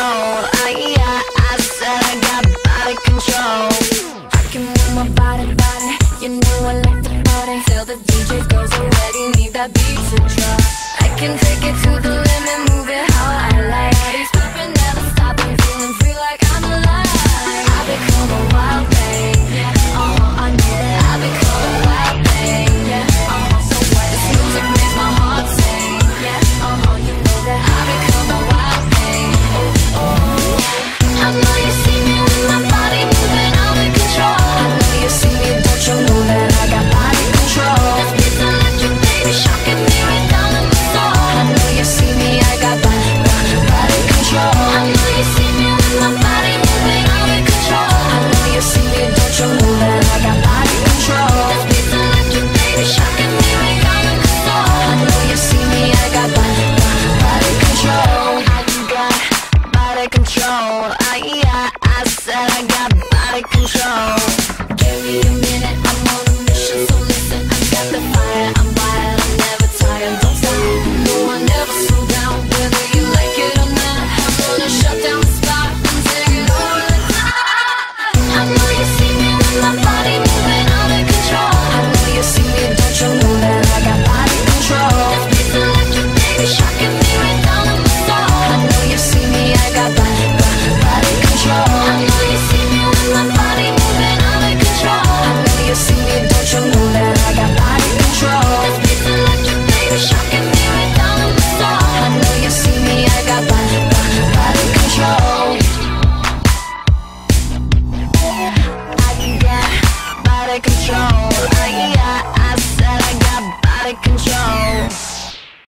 control. I said I got body control. I can move my body, you know I like the party. Till the DJ goes already, need that beat to drop. I can take it to the limit, move it how I like. Body stopping, never stopping, feeling free like I'm alive. I become a wild thing, yeah, I know that. I become a wild thing, yeah, so what? This music makes my heart sing, yeah, you know that. I become a wild thing, I know you see me with my body moving, I'm in control. I know you see me, don't you know that I got body control? This beat's electric, baby, shocking me right down in my soul. I know you see me, I got body control. I know you see me with my body moving, I'm in control. I know you see me, don't you know that I got body control? This beat's electric, baby, shocking me right down in my soul. I know you see me, I got body control. I got body control.